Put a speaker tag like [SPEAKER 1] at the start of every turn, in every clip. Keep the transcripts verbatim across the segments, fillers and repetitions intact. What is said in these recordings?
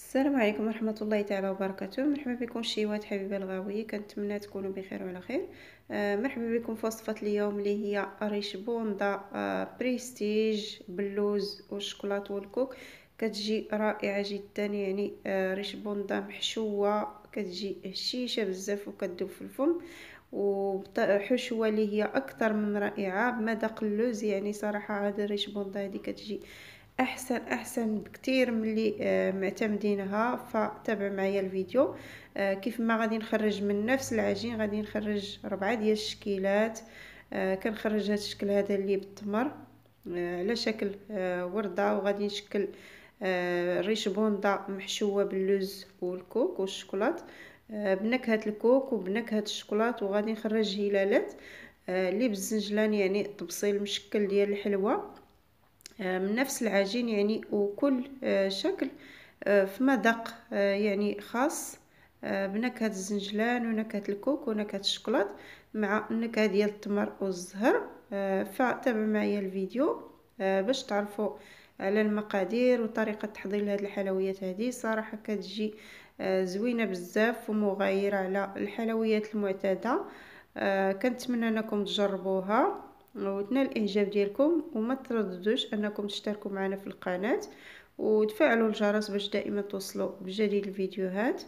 [SPEAKER 1] السلام عليكم ورحمة الله تعالى وبركاته. مرحبا بكم شيوات حبيبة الغاوية، كنتمنى تكونوا بخير وعلى خير. آه مرحبا بكم في وصفة اليوم اللي هي ريش بوندا آه بريستيج باللوز والشوكولات والكوك. كتجي رائعة جدا، يعني آه ريش بوندا محشوة، كتجي هشيشة بزاف وكتذوب في الفم، وحشوة اللي هي اكثر من رائعة بمذاق اللوز. يعني صراحة هذا ريش بوندا هذه كتجي احسن احسن بكتير من اللي آه معتمدينها. فتابع معايا الفيديو. آه كيف ما غادي نخرج من نفس العجين، غادي نخرج ربعة ديال الشكيلات. آه كنخرج هذا الشكل هذا اللي بالتمر آه على شكل آه ورده، وغادي نشكل آه ريش بوندا محشوه باللوز والكوك والشوكولات، آه بنكهه الكوك وبنكهه الشوكولات. وغادي نخرج هلالات آه اللي بالزنجلان، يعني تبصيل مشكل ديال الحلوى من نفس العجين، يعني وكل شكل في مذاق يعني خاص بنكهة الزنجلان ونكهة الكوك ونكهة الشوكولات مع النكهة ديال التمر والزهر. فتابعوا معايا الفيديو باش تعرفوا على المقادير وطريقة تحضير هذه الحلويات. هذه صراحة كتجي زوينة بزاف ومغايرة على الحلويات المعتادة. كنتمنى انكم تجربوها وتنال الاعجاب ديالكم، وما ترددوش انكم تشتركوا معنا في القناه وتفعلوا الجرس باش دائما توصلوا بجديد الفيديوهات.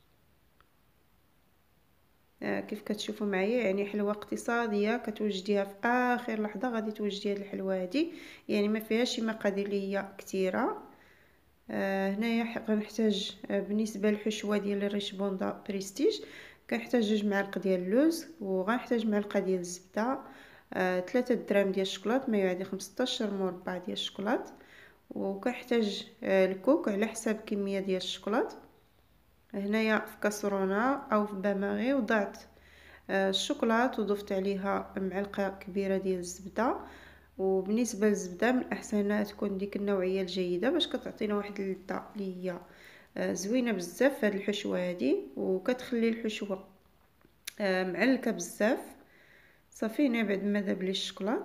[SPEAKER 1] آه كيف كتشوفوا معايا، يعني حلوه اقتصاديه كتوجديها في اخر لحظه، غادي توجدي هذه الحلوه هذه، يعني ما فيهاش شي مقادير اللي هي كثيره. آه هنايا غنحتاج آه بالنسبه للحشوه ديال الريش بوندا بريستيج، كنحتاج جوج معالق ديال اللوز، وغنحتاج معلقه ديال الزبده، آه، ثلاثة دراهم ديال الشوكولات ما يعادل خمسطاش مربع ديال الشوكولات، وكنحتاج آه الكوك على حساب كميه ديال الشوكولات. هنايا في كاسرونه او في باماغي وضعت آه الشوكولات وضفت عليها معلقه كبيره ديال الزبده. وبالنسبه للزبده من الاحسن انها تكون ديك النوعيه الجيده باش كتعطينا واحد اللذه اللي هي آه زوينه بزاف في هذه الحشوه هذه، وكتخلي الحشوه آه معلكه بزاف. صافي هنا بعد ما ذاب لي الشوكولات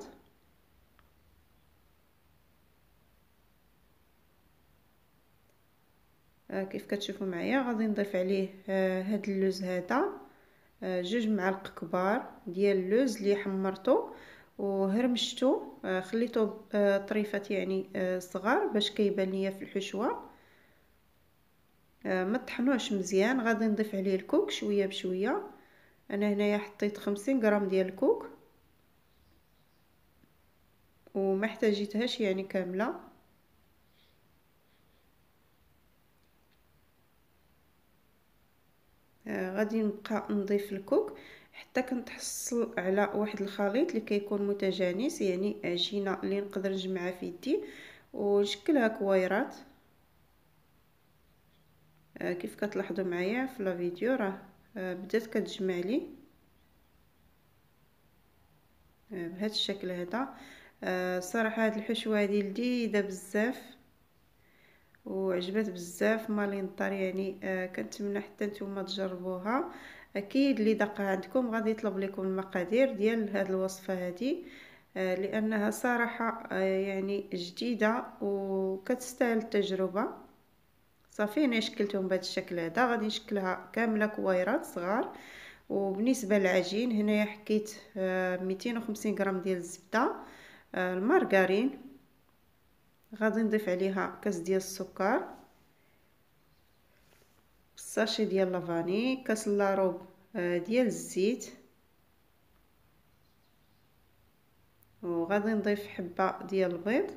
[SPEAKER 1] آه كيف كتشوفوا معايا غادي نضيف عليه آه هاد اللوز هذا، آه جوج معالق كبار ديال اللوز اللي حمرته وهرمشته، آه خليته آه طريفات يعني آه صغار باش كيبان ليا في الحشوه. آه ما طحنوش مزيان. غادي نضيف عليه الكوك شويه بشويه. انا هنايا حطيت خمسين غرام ديال الكوك وما احتاجيتهاش يعني كامله. آه غادي نبقى نضيف الكوك حتى كنتحصل على واحد الخليط اللي كيكون متجانس، يعني عجينه اللي نقدر نجمعها في يدي ونشكلها كويرات. آه كيف كتلاحظوا معايا في لا فيديو راه آه بدات كتجمع لي آه بهذا الشكل هذا. آه صراحه هذه الحشوه هذه لذيذه بزاف وعجبت بزاف مالي نطر، يعني آه كنتمنى حتى نتوما تجربوها. اكيد اللي دق عندكم غادي يطلب لكم المقادير ديال هذه الوصفه هذه، آه لانها صراحه آه يعني جديده وكتستاهل التجربه. صافي انا شكلتهم بهذا الشكل هذا، غادي نشكلها كامله كويرات صغار. وبالنسبه للعجين هنايا حكيت آه مئتين وخمسين غرام ديال الزبده، آه المارغرين، غادي نضيف عليها كاس ديال السكر، ساشي ديال لافاني، كاس لاروب ديال الزيت، وغادي نضيف حبه ديال البيض.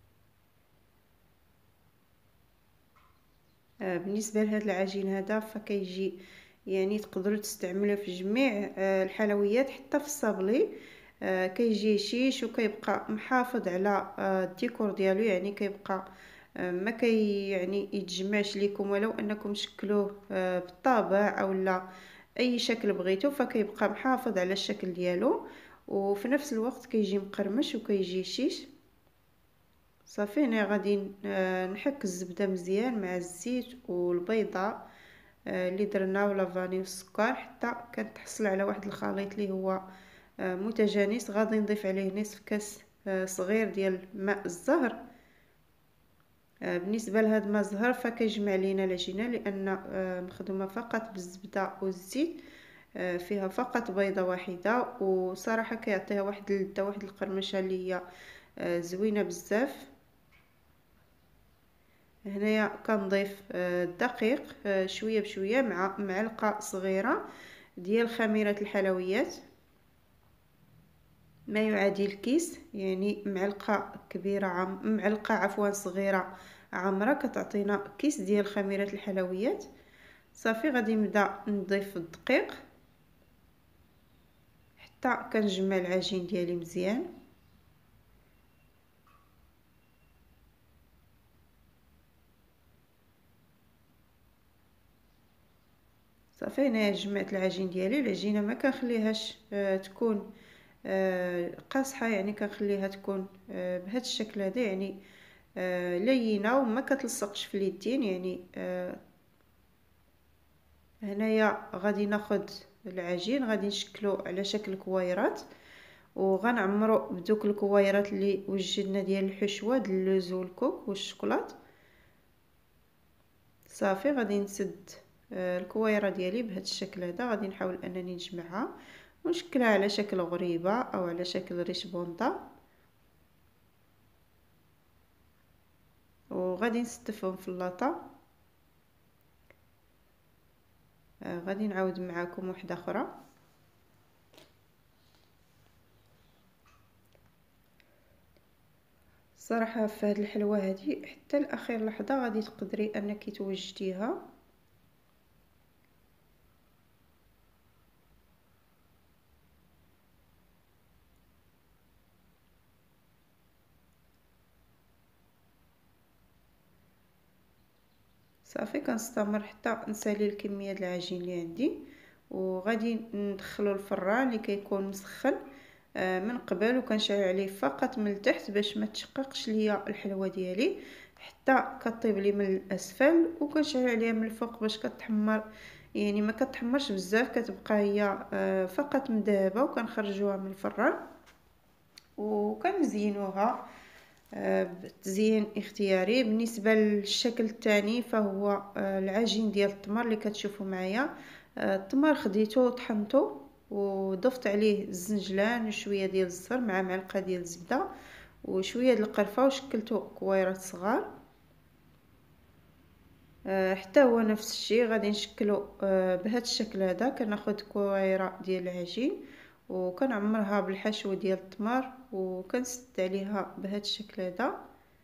[SPEAKER 1] بالنسبه لهذا العجين هذا فكيجي يعني تقدروا تستعملوه في جميع الحلويات حتى في الصابلي. كيجي شيش وكيبقى محافظ على الديكور ديالو، يعني كيبقى ما كي يعني يتجمعش لكم ولو انكم تشكلوه بالطابع او لا اي شكل بغيتو، فكيبقى محافظ على الشكل ديالو وفي نفس الوقت كيجي مقرمش وكيجي شيش. صافي هنا غادي نحك الزبده مزيان مع الزيت والبيضه اللي درنا ولا فاني والسكر حتى كتحصل على واحد الخليط اللي هو متجانس. غادي نضيف عليه نصف كاس صغير ديال ماء الزهر، بالنسبه لهاد ما زهر فكيجمع لينا العجينه، لان مخدومه فقط بالزبده والزيت، فيها فقط بيضه واحده، وصراحه كيعطيها واحد اللذه واحد القرمشه اللي هي زوينه بزاف. هنايا كنضيف الدقيق شويه بشويه مع معلقه صغيره ديال خميره الحلويات، ما يعادل الكيس، يعني معلقه كبيره عم معلقه عفوا صغيره عامره كتعطينا كيس ديال خميره الحلويات. صافي غادي نبدا نضيف الدقيق حتى كنجمع العجين ديالي مزيان. صافي هنا جمعت العجين ديالي. العجينه ما كنخليهاش آه تكون آه قاصحه، يعني كنخليها تكون آه بهذا الشكل هذا، يعني آه لينه وما كتلصقش في اليدين. يعني آه هنايا غادي ناخذ العجين غادي نشكلو على شكل كويرات، وغنعمرو بدوك الكويرات اللي وجدنا ديال الحشوه ديال اللوز والكوك والشوكولات. صافي غادي نسد الكويره ديالي بهذا الشكل هذا، غادي نحاول انني نجمعها ونشكلها على شكل غريبه او على شكل ريش بونطه، وغادي نستفهم في اللاطه. آه غادي نعاود معكم وحده اخرى. صراحه في هذه الحلوه هذه حتى لاخر لحظه غادي تقدري انك توجديها. صافي كنستمر حتى نسالي الكميه ديال العجين اللي عندي، وغادي ندخلو الفران اللي كيكون مسخن من قبل، وكنشعل عليه فقط من التحت باش ما تشققش ليا الحلوه ديالي حتى كطيب لي من الاسفل، وكنشعل عليها من الفوق باش كتحمر، يعني ما كتحمرش بزاف، كتبقى هي فقط مذهبه. وكنخرجوها من الفران وكنزينوها بتزيين اختياري. بالنسبه للشكل الثاني فهو العجين ديال التمر اللي كتشوفوا معايا. التمر خديته وطحنته وضفت عليه الزنجلان وشويه ديال الزهر مع معلقه ديال الزبده وشويه ديال القرفه وشكلته كويرات صغار. حتى هو نفس الشيء غادي نشكله بهذا الشكل هذا. كناخذ كويره ديال العجين وكنعمرها بالحشو ديال التمر وكنسد عليها بهذا الشكل هذا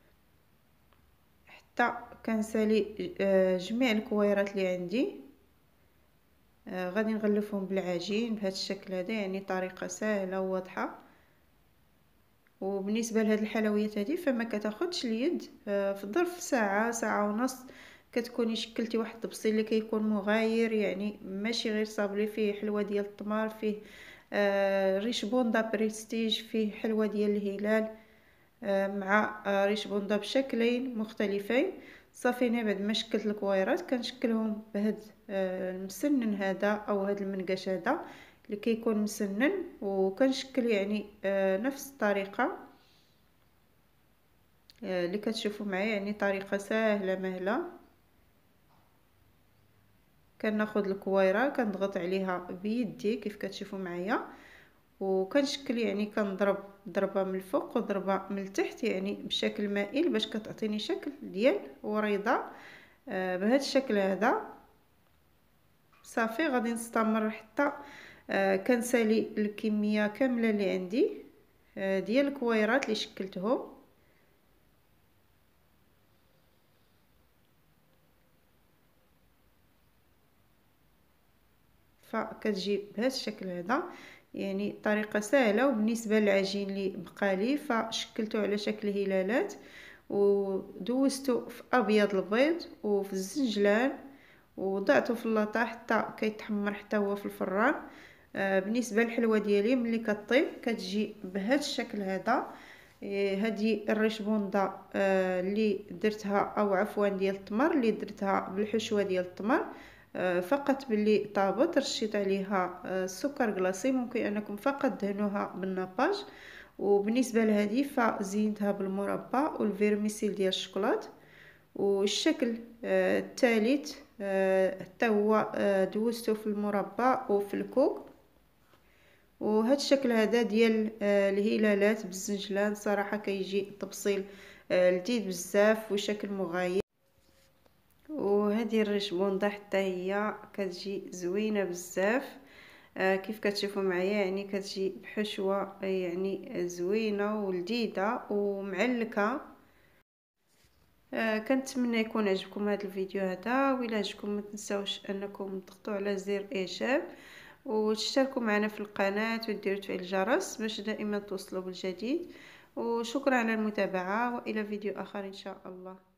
[SPEAKER 1] حتى كنسالي جميع الكويرات اللي عندي. غادي نغلفهم بالعجين بهذا الشكل هذا، يعني طريقه سهله وواضحه. وبالنسبه لهاد الحلويات هذه فما كتاخذش اليد، في ظرف ساعه ساعه ونص كتكوني شكلتي واحد الطبسيل اللي كيكون مغاير، يعني ماشي غير صابلي، فيه حلوه ديال التمر، فيه آه ريش بوندا بريستيج، فيه حلوه ديال الهلال آه مع آه ريش بوندا بشكلين مختلفين. صافي انا بعد ما شكلت الكويرات كنشكلهم بهاد آه المسنن هذا او هاد المنقاش هذا اللي كيكون مسنن، وكنشكل يعني آه نفس الطريقه آه اللي كتشوفوا معايا، يعني طريقه سهله مهله. كناخذ الكويره كنضغط عليها بيدي كيف كتشوفوا معايا، وكنشكل يعني كنضرب ضربه من الفوق وضربه من التحت، يعني بشكل مائل باش كتعطيني شكل ديال وريضه آه بهذا الشكل هذا. صافي غادي نستمر حتى آه كنسالي الكميه كامله اللي عندي آه ديال الكويرات اللي شكلتهم. فكتجي بهذا الشكل هذا، يعني طريقه سهله. وبالنسبه للعجين اللي بقى لي فشكلته على شكل هلالات ودوزته في ابيض البيض وفي الزنجلان وضعته في اللاطه حتى كيتحمر حتى هو في الفران. آه بالنسبه للحلوه ديالي ملي كطيب كتجي بهذا الشكل هذا. هذه الريش بوندا آه اللي درتها او عفوا ديال التمر اللي درتها بالحشوه ديال التمر آه فقط باللي طابت رشيت عليها آه سكر كلاصي، ممكن انكم فقط دهنوها بالناباج. وبالنسبه لهذه فزينتها بالمربى والفيرميسيل ديال الشوكولات، والشكل آه الثالث آه حتى هو آه دوزته في المربى وفي الكوك. وهذا الشكل هذا ديال آه الهلالات بالزنجلان صراحه كيجي تبصيل آه لذيذ بزاف وشكل مغاير. وهذه الرشبونده حتى هي كتجي زوينه بزاف. آه كيف كتشوفوا معايا يعني كتجي بحشوه يعني زوينه ولذيذه ومعلكه. آه كنتمنى يكون عجبكم هذا الفيديو هذا، وإلا عجبكم ما تنساوش انكم تضغطوا على زر اعجاب وتشتركوا معنا في القناه وديروا تفعيل الجرس باش دائما توصلوا بالجديد. وشكرا على المتابعه، والى فيديو اخر ان شاء الله.